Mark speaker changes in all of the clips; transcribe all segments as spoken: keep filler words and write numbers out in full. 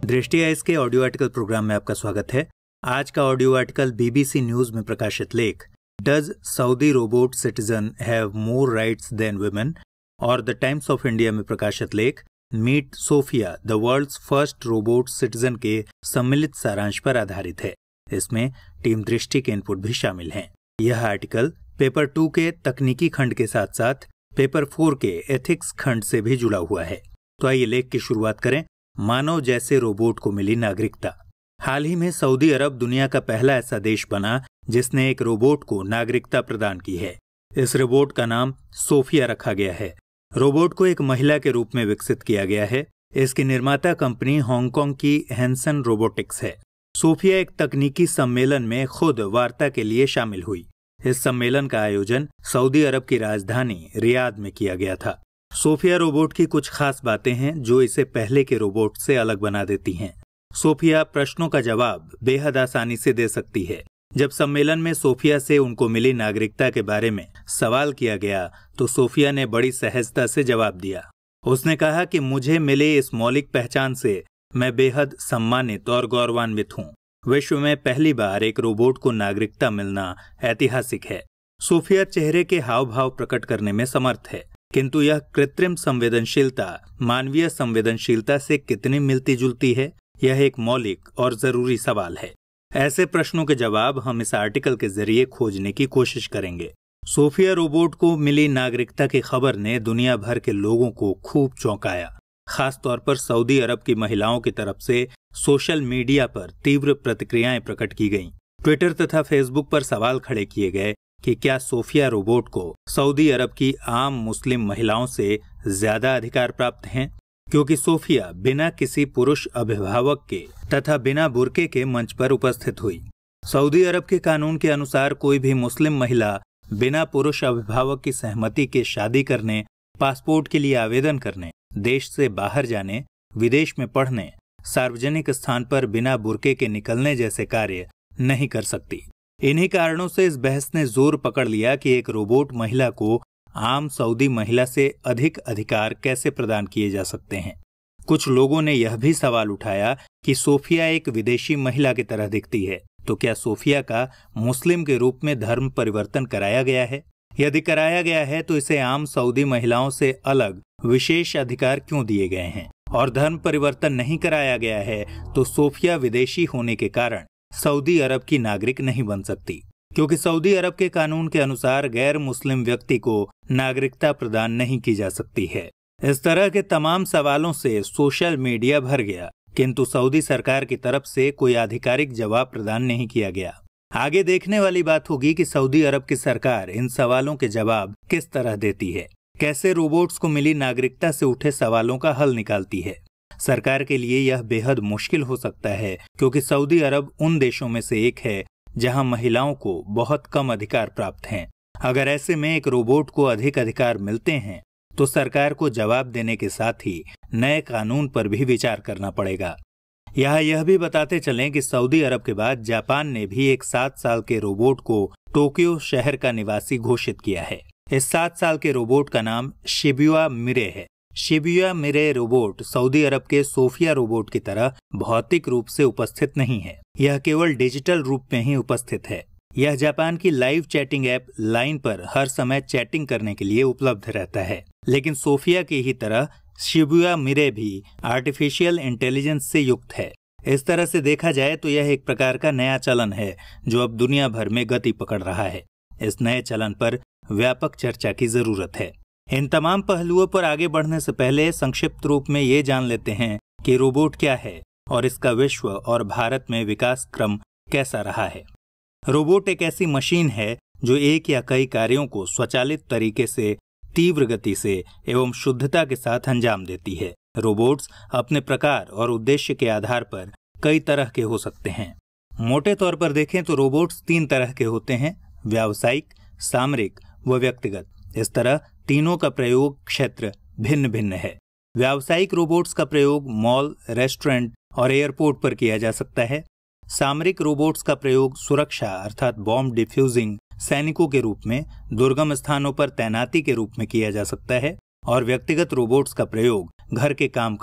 Speaker 1: दृष्टि आइज के audio article programme में आपका स्वागत है। आज का ऑडियो आर्टिकल बीबीसी न्यूज में प्रकाशित लेख does Saudi robot citizen have more rights than women और द टाइम्स ऑफ इंडिया में प्रकाशित लेख meet Sophia the world's first robot citizen के सम्मिलित सारांश पर आधारित है। इसमें टीम दृष्टि के इनपुट भी शामिल हैं। यह आर्टिकल पेपर टू के तकनीकी खंड के साथ साथ पेपर फोर के एथिक्स खंड से भी जुड़ा हुआ है। तो आइए लेख की शुरुआत करें। मानव जैसे रोबोट को मिली नागरिकता। हाल ही में सऊदी अरब दुनिया का पहला ऐसा देश बना जिसने एक रोबोट को नागरिकता प्रदान की है। इस रोबोट का नाम सोफिया रखा गया है। रोबोट को एक महिला के रूप में विकसित किया गया है। इसकी निर्माता कंपनी हांगकांग की हैंसन रोबोटिक्स है। सोफिया एक तकनीकी सम्मेलन में खुद वार्ता के लिए शामिल हुई। इस सम्मेलन का आयोजन सऊदी अरब की राजधानी रियाद में किया गया था। सोफिया रोबोट की कुछ खास बातें हैं जो इसे पहले के रोबोट से अलग बना देती हैं। सोफिया प्रश्नों का जवाब बेहद आसानी से दे सकती है। जब सम्मेलन में सोफिया से उनको मिली नागरिकता के बारे में सवाल किया गया तो सोफिया ने बड़ी सहजता से जवाब दिया। उसने कहा कि मुझे मिले इस मौलिक पहचान से मैं बेहद सम्मानित और गौरवान्वित हूँ। विश्व में पहली बार एक रोबोट को नागरिकता मिलना ऐतिहासिक है। सोफिया चेहरे के हाव भाव प्रकट करने में समर्थ है, किंतु यह कृत्रिम संवेदनशीलता मानवीय संवेदनशीलता से कितनी मिलती जुलती है, यह एक मौलिक और जरूरी सवाल है। ऐसे प्रश्नों के जवाब हम इस आर्टिकल के जरिए खोजने की कोशिश करेंगे। सोफिया रोबोट को मिली नागरिकता की खबर ने दुनिया भर के लोगों को खूब चौंकाया। खास तौर पर सऊदी अरब की महिलाओं की तरफ से सोशल मीडिया पर तीव्र प्रतिक्रियाएं प्रकट की गईं। ट्विटर तथा फेसबुक पर सवाल खड़े किए गए कि क्या सोफिया रोबोट को सऊदी अरब की आम मुस्लिम महिलाओं से ज्यादा अधिकार प्राप्त हैं, क्योंकि सोफिया बिना किसी पुरुष अभिभावक के तथा बिना बुर्के के मंच पर उपस्थित हुई। सऊदी अरब के कानून के अनुसार कोई भी मुस्लिम महिला बिना पुरुष अभिभावक की सहमति के शादी करने, पासपोर्ट के लिए आवेदन करने, देश से बाहर जाने, विदेश में पढ़ने, सार्वजनिक स्थान पर बिना बुर्के के निकलने जैसे कार्य नहीं कर सकती। इन्हीं कारणों से इस बहस ने जोर पकड़ लिया कि एक रोबोट महिला को आम सऊदी महिला से अधिक अधिकार कैसे प्रदान किए जा सकते हैं। कुछ लोगों ने यह भी सवाल उठाया कि सोफिया एक विदेशी महिला की तरह दिखती है, तो क्या सोफिया का मुस्लिम के रूप में धर्म परिवर्तन कराया गया है? यदि कराया गया है तो इसे आम सऊदी महिलाओं से अलग विशेष अधिकार क्यों दिए गए हैं? और धर्म परिवर्तन नहीं कराया गया है तो सोफिया विदेशी होने के कारण सऊदी अरब की नागरिक नहीं बन सकती, क्योंकि सऊदी अरब के कानून के अनुसार गैर मुस्लिम व्यक्ति को नागरिकता प्रदान नहीं की जा सकती है। इस तरह के तमाम सवालों से सोशल मीडिया भर गया, किंतु सऊदी सरकार की तरफ से कोई आधिकारिक जवाब प्रदान नहीं किया गया। आगे देखने वाली बात होगी कि सऊदी अरब की सरकार इन सवालों के जवाब किस तरह देती है, कैसे रोबोट्स को मिली नागरिकता से उठे सवालों का हल निकालती है। सरकार के लिए यह बेहद मुश्किल हो सकता है, क्योंकि सऊदी अरब उन देशों में से एक है जहां महिलाओं को बहुत कम अधिकार प्राप्त हैं। अगर ऐसे में एक रोबोट को अधिक अधिकार मिलते हैं तो सरकार को जवाब देने के साथ ही नए कानून पर भी विचार करना पड़ेगा। यहाँ यह भी बताते चलें कि सऊदी अरब के बाद जापान ने भी एक सात साल के रोबोट को टोक्यो शहर का निवासी घोषित किया है। इस सात साल के रोबोट का नाम शिबुया मिरे है। Shibuya Mirai robot Saudi Arab के सोफिया रोबोट की तरह भौतिक रूप से उपस्थित नहीं है, यह केवल डिजिटल रूप में ही उपस्थित है। यह जापान की लाइव चैटिंग ऐप लाइन पर हर समय चैटिंग करने के लिए उपलब्ध रहता है। लेकिन सोफिया की ही तरह शिबुया मिरे भी आर्टिफिशियल इंटेलिजेंस से युक्त है। इस तरह से देखा जाए तो यह एक प्रकार का नया चलन है जो अब दुनिया भर में गति पकड़ रहा है। इस नए चलन पर व्यापक चर्चा की जरूरत है। इन तमाम पहलुओं पर आगे बढ़ने से पहले संक्षिप्त रूप में ये जान लेते हैं कि रोबोट क्या है और इसका विश्व और भारत में विकास क्रम कैसा रहा है। रोबोट एक ऐसी मशीन है जो एक या कई कार्यों को स्वचालित तरीके से तीव्र गति से एवं शुद्धता के साथ अंजाम देती है। रोबोट्स अपने प्रकार और उद्देश्य के आधार पर कई तरह के हो सकते हैं। मोटे तौर पर देखें तो रोबोट्स तीन तरह के होते हैं, व्यावसायिक, सामरिक व व्यक्तिगत। इस तरह तीनों का प्रयोग क्षेत्र भिन्न भिन्न है। व्यावसायिक रोबोट्स का प्रयोग मॉल, रेस्टोरेंट और एयरपोर्ट पर किया जा सकता है। सामरिक रोबोट्स का प्रयोग सुरक्षा अर्थात बॉम्ब डिफ्यूजिंग सैनिकों के रूप में दुर्गम स्थानों पर तैनाती के रूप में किया जा सकता है। और व्यक्तिगत रोबोट्स का प्रयोग घर के कामकाज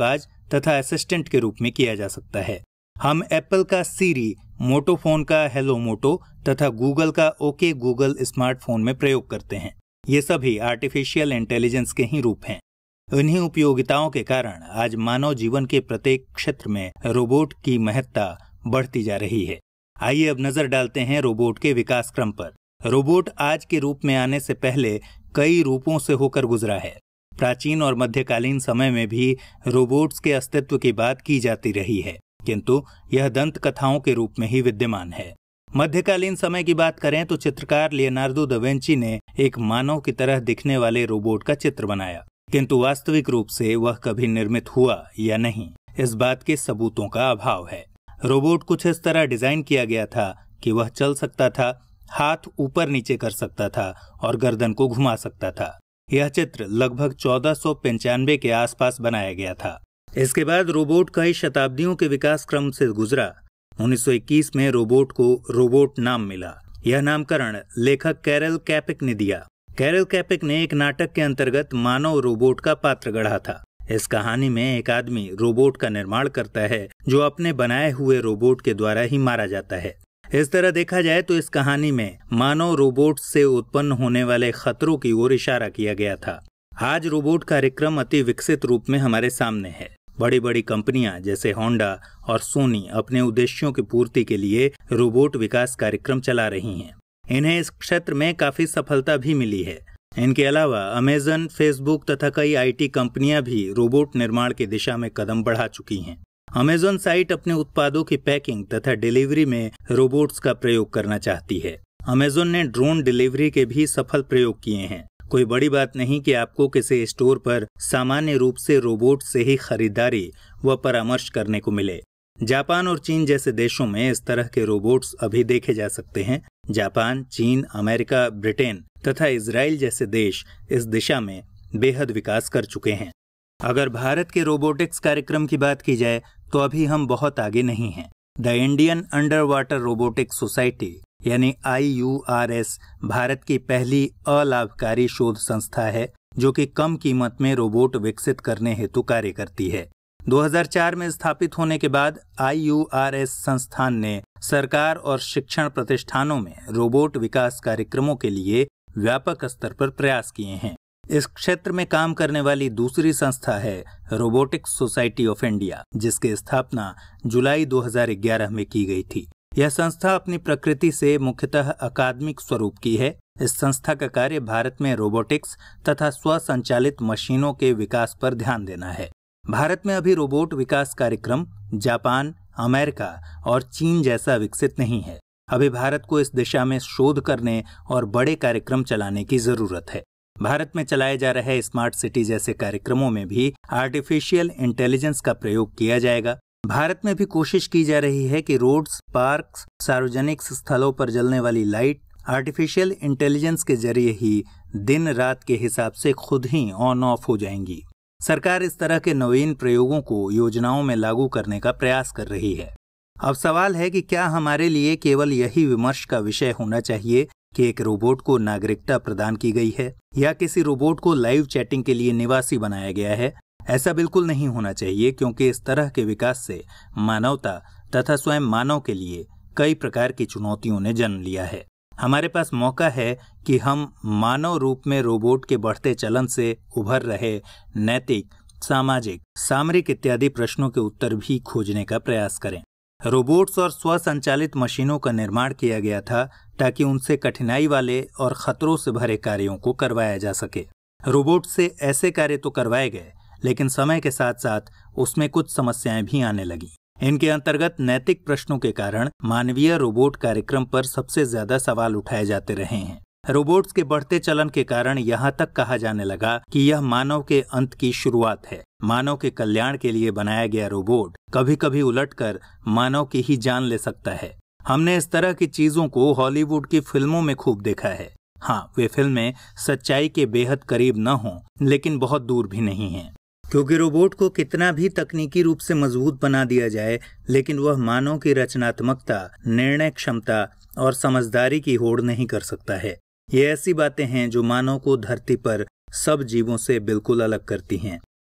Speaker 1: तथा असिस्टेंट के रूप में किया जा सकता है। हम एप्पल का सीरी, मोटो फोन का हेलो मोटो तथा गूगल का ओके गूगल स्मार्टफोन में प्रयोग करते हैं। ये सभी आर्टिफिशियल इंटेलिजेंस के ही रूप हैं। इन्हीं उपयोगिताओं के कारण आज मानव जीवन के प्रत्येक क्षेत्र में रोबोट की महत्ता बढ़ती जा रही है। आइए अब नजर डालते हैं रोबोट के विकास क्रम पर। रोबोट आज के रूप में आने से पहले कई रूपों से होकर गुजरा है। प्राचीन और मध्यकालीन समय में भी रोबोट्स के अस्तित्व की बात की जाती रही है, किंतु यह दंत कथाओं के रूप में ही विद्यमान है। मध्यकालीन समय की बात करें तो चित्रकार लियोनार्दो दा विंची ने एक मानव की तरह दिखने वाले रोबोट का चित्र बनाया, किंतु वास्तविक रूप से वह कभी निर्मित हुआ या नहीं, इस बात के सबूतों का अभाव है। रोबोट कुछ इस तरह डिजाइन किया गया था कि वह चल सकता था, हाथ ऊपर नीचे कर सकता था और गर्दन को घुमा सकता था। यह चित्र लगभग चौदह सौ पंचानवे के आसपास बनाया गया था। इसके बाद रोबोट कई शताब्दियों के विकास क्रम से गुजरा। उन्नीस सौ इक्कीस में रोबोट को रोबोट नाम मिला। यह नामकरण लेखक कैरल कैपिक ने दिया। कैरल कैपिक ने एक नाटक के अंतर्गत मानव रोबोट का पात्र गढ़ा था। इस कहानी में एक आदमी रोबोट का निर्माण करता है जो अपने बनाए हुए रोबोट के द्वारा ही मारा जाता है। इस तरह देखा जाए तो इस कहानी में मानव रोबोट से उत्पन्न होने वाले खतरों की ओर इशारा किया गया था। आज रोबोट कार्यक्रम अति विकसित रूप में हमारे सामने है। बड़ी बड़ी कंपनियां जैसे होंडा और सोनी अपने उद्देश्यों की पूर्ति के लिए रोबोट विकास कार्यक्रम चला रही हैं। इन्हें इस क्षेत्र में काफी सफलता भी मिली है। इनके अलावा अमेजन, फेसबुक तथा कई आईटी कंपनियां भी रोबोट निर्माण की दिशा में कदम बढ़ा चुकी हैं। अमेजन साइट अपने उत्पादों की पैकिंग तथा डिलीवरी में रोबोट्स का प्रयोग करना चाहती है। अमेजन ने ड्रोन डिलीवरी के भी सफल प्रयोग किए हैं। कोई बड़ी बात नहीं कि आपको किसी स्टोर पर सामान्य रूप से रोबोट से ही खरीदारी व परामर्श करने को मिले। जापान और चीन जैसे देशों में इस तरह के रोबोट्स अभी देखे जा सकते हैं। जापान, चीन, अमेरिका, ब्रिटेन तथा इजराइल जैसे देश इस दिशा में बेहद विकास कर चुके हैं। अगर भारत के रोबोटिक्स कार्यक्रम की बात की जाए तो अभी हम बहुत आगे नहीं हैं। The Indian underwater robotics society यानी I U R S Bharat की पहली अलाभकारी शोध संस्था है जो कि कम कीमत में रोबोट विकसित करने हेतु कार्य करती है। दो हज़ार चार में स्थापित होने के बाद आई यू आर एस संस्थान ने सरकार और शिक्षण प्रतिष्ठानों में रोबोट विकास कार्यक्रमों के लिए व्यापक स्तर पर प्रयास किए हैं। इस क्षेत्र में काम करने वाली दूसरी संस्था है रोबोटिक्स सोसाइटी ऑफ इंडिया, जिसकी स्थापना जुलाई दो हज़ार ग्यारह में की गई थी। यह संस्था अपनी प्रकृति से मुख्यतः अकादमिक स्वरूप की है। इस संस्था का कार्य भारत में रोबोटिक्स तथा स्वसंचालित मशीनों के विकास पर ध्यान देना है। भारत में अभी रोबोट विकास कार्यक्रम जापान, अमेरिका और चीन जैसा विकसित नहीं है। अभी भारत को इस दिशा में शोध करने और बड़े कार्यक्रम चलाने की जरूरत है। भारत में चलाए जा रहे स्मार्ट सिटी जैसे कार्यक्रमों में भी आर्टिफिशियल इंटेलिजेंस का प्रयोग किया जाएगा। भारत में भी कोशिश की जा रही है कि रोड्स, पार्क्स, सार्वजनिक स्थलों पर जलने वाली लाइट आर्टिफिशियल इंटेलिजेंस के जरिए ही दिन रात के हिसाब से खुद ही ऑन ऑफ हो जाएंगी। सरकार इस तरह के नवीन प्रयोगों को योजनाओं में लागू करने का प्रयास कर रही है। अब सवाल है कि क्या हमारे लिए केवल यही विमर्श का विषय होना चाहिए कि एक रोबोट को नागरिकता प्रदान की गई है या किसी रोबोट को लाइव चैटिंग के लिए निवासी बनाया गया है? ऐसा बिल्कुल नहीं होना चाहिए, क्योंकि इस तरह के विकास से मानवता तथा स्वयं मानव के लिए कई प्रकार की चुनौतियों ने जन्म लिया है। हमारे पास मौका है कि हम मानव रूप में रोबोट के बढ़ते चलन से उभर रहे नैतिक, सामाजिक, सामरिक इत्यादि प्रश्नों के उत्तर भी खोजने का प्रयास करें। रोबोट्स और स्वसंचालित मशीनों का निर्माण किया गया था ताकि उनसे कठिनाई वाले और खतरों से भरे कार्यों को करवाया जा सके। रोबोट से ऐसे कार्य तो करवाए गए, लेकिन समय के साथ साथ उसमें कुछ समस्याएं भी आने लगी। इनके अंतर्गत नैतिक प्रश्नों के कारण मानवीय रोबोट कार्यक्रम पर सबसे ज्यादा सवाल उठाए जाते रहे हैं। रोबोट्स के बढ़ते चलन के कारण यहाँ तक कहा जाने लगा कि यह मानव के अंत की शुरुआत है। मानव के कल्याण के लिए बनाया गया रोबोट कभी कभी उलटकर मानव की ही जान ले सकता है। हमने इस तरह की चीजों को हॉलीवुड की फिल्मों में खूब देखा है। हाँ, वे फिल्में सच्चाई के बेहद करीब न हों, लेकिन बहुत दूर भी नहीं हैं। क्योंकि रोबोट को कितना भी तकनीकी रूप से मजबूत बना दिया जाए, लेकिन वह मानव की रचनात्मकता, निर्णय क्षमता और समझदारी की होड़ नहीं कर सकता है। ये ऐसी बातें हैं जो मानव को धरती पर सब जीवों से बिल्कुल अलग करती हैं।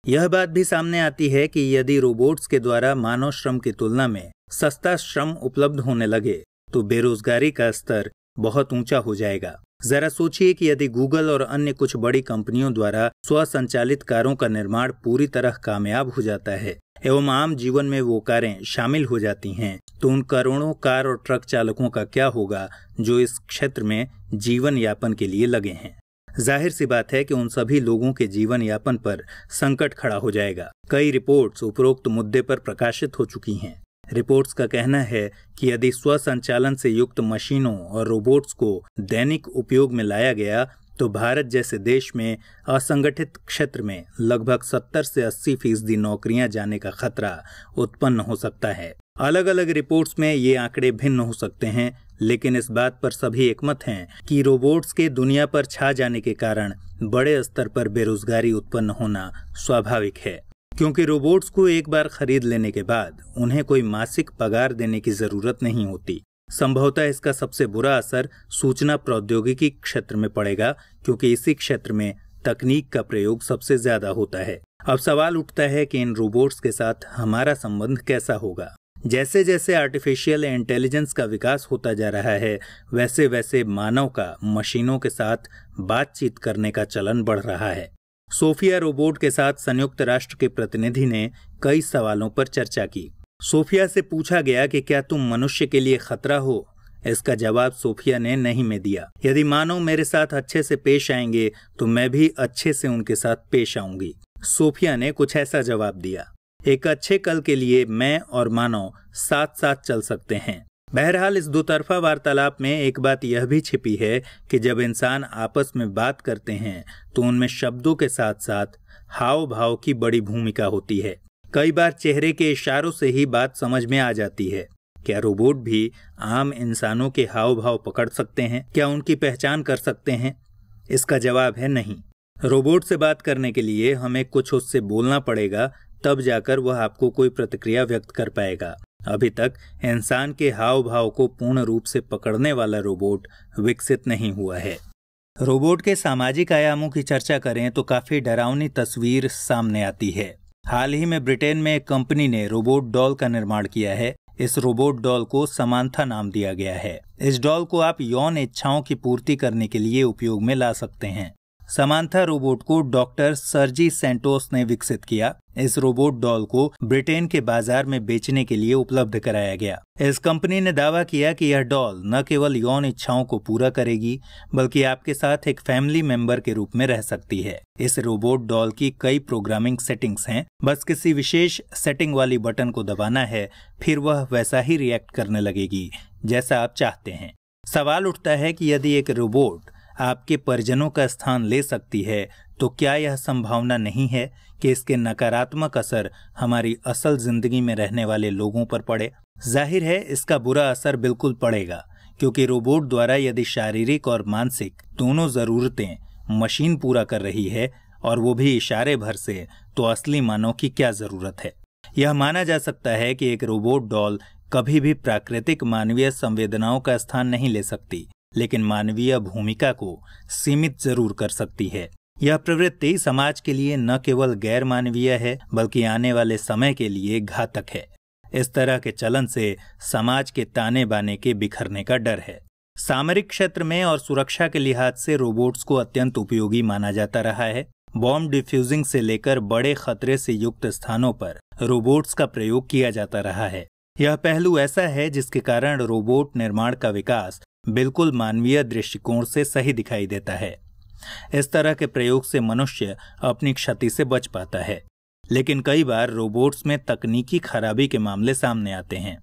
Speaker 1: यह बात भी सामने आती है कि यदि रोबोट्स के द्वारा मानव श्रम की तुलना में सस्ता श्रम उपलब्ध होने लगे तो बेरोजगारी का स्तर बहुत ऊंचा हो जाएगा। जरा सोचिए कि यदि गूगल और अन्य कुछ बड़ी कंपनियों द्वारा स्वसंचालित कारों का निर्माण पूरी तरह कामयाब हो जाता है एवं आम जीवन में वो कारें शामिल हो जाती हैं, तो उन करोड़ों कार और ट्रक चालकों का क्या होगा जो इस क्षेत्र में जीवन यापन के लिए लगे हैं। जाहिर सी बात है कि उन सभी लोगों के जीवन यापन पर संकट खड़ा हो जाएगा। कई रिपोर्ट्स उपरोक्त मुद्दे पर प्रकाशित हो चुकी हैं। रिपोर्ट्स का कहना है कि यदि स्वसंचालन से युक्त मशीनों और रोबोट्स को दैनिक उपयोग में लाया गया तो भारत जैसे देश में असंगठित क्षेत्र में लगभग सत्तर से अस्सी फीसदी नौकरियां जाने का खतरा उत्पन्न हो सकता है। अलग अलग रिपोर्ट्स में ये आंकड़े भिन्न हो सकते हैं, लेकिन इस बात पर सभी एकमत हैं कि रोबोट्स के दुनिया पर छा जाने के कारण बड़े स्तर पर बेरोजगारी उत्पन्न होना स्वाभाविक है, क्योंकि रोबोट्स को एक बार खरीद लेने के बाद उन्हें कोई मासिक पगार देने की जरूरत नहीं होती। संभवतः इसका सबसे बुरा असर सूचना प्रौद्योगिकी क्षेत्र में पड़ेगा, क्योंकि इसी क्षेत्र में तकनीक का प्रयोग सबसे ज्यादा होता है। अब सवाल उठता है कि इन रोबोट्स के साथ हमारा संबंध कैसा होगा। जैसे जैसे आर्टिफिशियल इंटेलिजेंस का विकास होता जा रहा है, वैसे वैसे मानव का मशीनों के साथ बातचीत करने का चलन बढ़ रहा है। सोफिया रोबोट के साथ संयुक्त राष्ट्र के प्रतिनिधि ने कई सवालों पर चर्चा की। सोफिया से पूछा गया कि क्या तुम मनुष्य के लिए खतरा हो। इसका जवाब सोफिया ने नहीं में दिया। यदि मानव मेरे साथ अच्छे से पेश आएंगे तो मैं भी अच्छे से उनके साथ पेश आऊंगी। सोफिया ने कुछ ऐसा जवाब दिया, एक अच्छे कल के लिए मैं और मानव साथ साथ चल सकते हैं। बहरहाल इस दोतरफा वार्तालाप में एक बात यह भी छिपी है कि जब इंसान आपस में बात करते हैं तो उनमें शब्दों के साथ साथ हाव भाव की बड़ी भूमिका होती है। कई बार चेहरे के इशारों से ही बात समझ में आ जाती है। क्या रोबोट भी आम इंसानों के हाव भाव पकड़ सकते हैं? क्या उनकी पहचान कर सकते हैं? इसका जवाब है नहीं। रोबोट से बात करने के लिए हमें कुछ उससे बोलना पड़ेगा, तब जाकर वह आपको कोई प्रतिक्रिया व्यक्त कर पाएगा। अभी तक इंसान के हाव भाव को पूर्ण रूप से पकड़ने वाला रोबोट विकसित नहीं हुआ है। रोबोट के सामाजिक आयामों की चर्चा करें तो काफी डरावनी तस्वीर सामने आती है। हाल ही में ब्रिटेन में एक कंपनी ने रोबोट डॉल का निर्माण किया है। इस रोबोट डॉल को समांथा नाम दिया गया है। इस डॉल को आप यौन इच्छाओं की पूर्ति करने के लिए उपयोग में ला सकते हैं। समांथा रोबोट को डॉक्टर सर्जी सेंटोस ने विकसित किया। इस रोबोट डॉल को ब्रिटेन के बाजार में बेचने के लिए उपलब्ध कराया गया। इस कंपनी ने दावा किया कि यह डॉल न केवल यौन इच्छाओं को पूरा करेगी, बल्कि आपके साथ एक फैमिली मेंबर के रूप में रह सकती है। इस रोबोट डॉल की कई प्रोग्रामिंग सेटिंग्स हैं। बस किसी विशेष सेटिंग वाली बटन को दबाना है, फिर वह वैसा ही रिएक्ट करने लगेगी जैसा आप चाहते हैं। सवाल उठता है कि यदि एक रोबोट आपके परिजनों का स्थान ले सकती है तो क्या यह संभावना नहीं है कि इसके नकारात्मक असर हमारी असल जिंदगी में रहने वाले लोगों पर पड़े? जाहिर है इसका बुरा असर बिल्कुल पड़ेगा, क्योंकि रोबोट द्वारा यदि शारीरिक और मानसिक दोनों जरूरतें मशीन पूरा कर रही है और वो भी इशारे भर से, तो असली मानव की क्या जरूरत है। यह माना जा सकता है कि एक रोबोट डॉल कभी भी प्राकृतिक मानवीय संवेदनाओं का स्थान नहीं ले सकती, लेकिन मानवीय भूमिका को सीमित जरूर कर सकती है। यह प्रवृत्ति समाज के लिए न केवल गैर मानवीय है, बल्कि आने वाले समय के लिए घातक है। इस तरह के चलन से समाज के ताने बाने के बिखरने का डर है। सामरिक क्षेत्र में और सुरक्षा के लिहाज से रोबोट्स को अत्यंत उपयोगी माना जाता रहा है। बॉम्ब डिफ्यूजिंग से लेकर बड़े खतरे से युक्त स्थानों पर रोबोट्स का प्रयोग किया जाता रहा है। यह पहलू ऐसा है जिसके कारण रोबोट निर्माण का विकास बिल्कुल मानवीय दृष्टिकोण से सही दिखाई देता है। इस तरह के प्रयोग से मनुष्य अपनी क्षति से बच पाता है, लेकिन कई बार रोबोट्स में तकनीकी खराबी के मामले सामने आते हैं।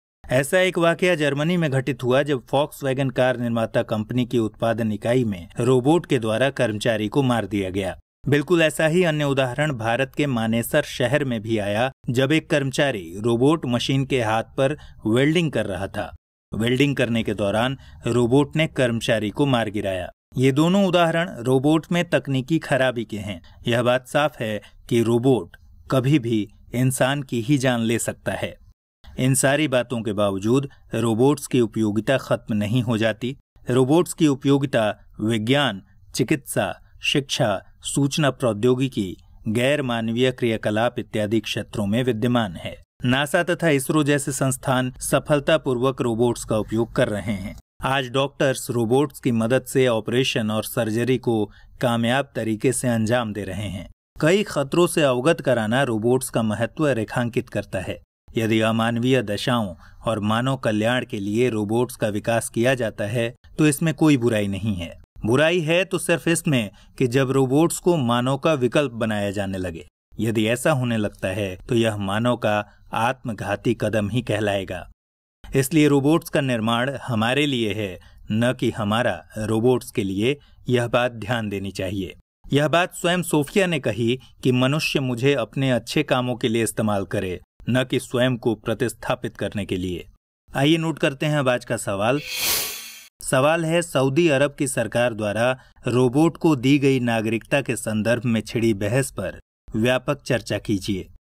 Speaker 1: ऐसा एक वाकया जर्मनी में घटित हुआ जब फॉक्सवैगन कार निर्माता कंपनी की उत्पादन इकाई में रोबोट के द्वारा कर्मचारी को मार दिया गया। बिल्कुल ऐसा ही अन्य उदाहरण भारत के मानेसर शहर में भी आया, जब एक कर्मचारी रोबोट मशीन के हाथ पर वेल्डिंग कर रहा था। वेल्डिंग करने के दौरान रोबोट ने कर्मचारी को मार गिराया। ये दोनों उदाहरण रोबोट में तकनीकी खराबी के हैं। यह बात साफ है कि रोबोट कभी भी इंसान की ही जान ले सकता है। इन सारी बातों के बावजूद रोबोट्स की उपयोगिता खत्म नहीं हो जाती। रोबोट्स की उपयोगिता विज्ञान, चिकित्सा, शिक्षा, सूचना प्रौद्योगिकी, गैर मानवीय क्रियाकलाप इत्यादि क्षेत्रों में विद्यमान है। नासा तथा इसरो जैसे संस्थान सफलतापूर्वक रोबोट्स का उपयोग कर रहे हैं। आज डॉक्टर्स रोबोट्स की मदद से ऑपरेशन और सर्जरी को कामयाब तरीके से अंजाम दे रहे हैं। कई खतरों से अवगत कराना रोबोट्स का महत्व रेखांकित करता है। यदि अमानवीय दशाओं और मानव कल्याण के लिए रोबोट्स का विकास किया जाता है तो इसमें कोई बुराई नहीं है। बुराई है तो सिर्फ इसमें कि जब रोबोट्स को मानव का विकल्प बनाया जाने लगे। यदि ऐसा होने लगता है तो यह मानव का आत्मघाती कदम ही कहलाएगा। इसलिए रोबोट्स का निर्माण हमारे लिए है, न कि हमारा रोबोट्स के लिए। यह बात ध्यान देनी चाहिए। यह बात स्वयं सोफिया ने कही कि मनुष्य मुझे अपने अच्छे कामों के लिए इस्तेमाल करे, न कि स्वयं को प्रतिस्थापित करने के लिए। आइए नोट करते हैं अब आज का सवाल। सवाल है, सऊदी अरब की सरकार द्वारा रोबोट को दी गई नागरिकता के संदर्भ में छिड़ी बहस पर व्यापक चर्चा कीजिए।